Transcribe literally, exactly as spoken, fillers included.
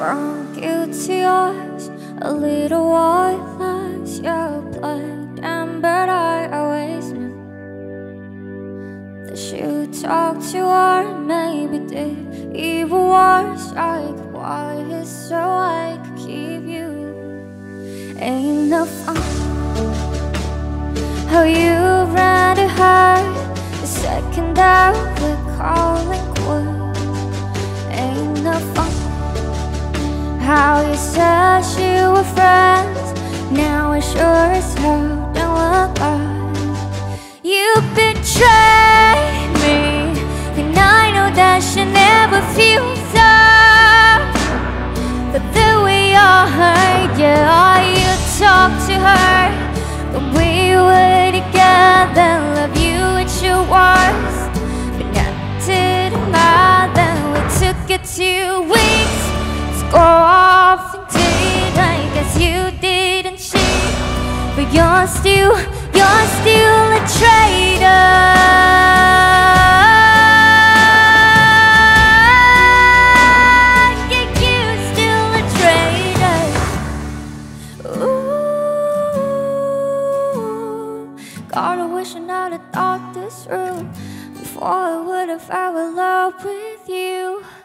from guilty eyes, a little white lies. Your blood and but I always knew that you talk to her, maybe did even worse. I could wire so I could keep you. Ain't no fun how you ran to her the second that we're calling quits. Ain't no fun how you said you were friends, now it sure as hell don't look like. You betrayed me, and I know that she never feels up. But the way I heard, yeah, you talk to her when we were together. Love you at your worst, but that didn't matter. We took it two weeks to go off and date. I guess you didn't cheat, but you're still, you're still a traitor. God, I wish I never thought this through before I would have fell in love with you.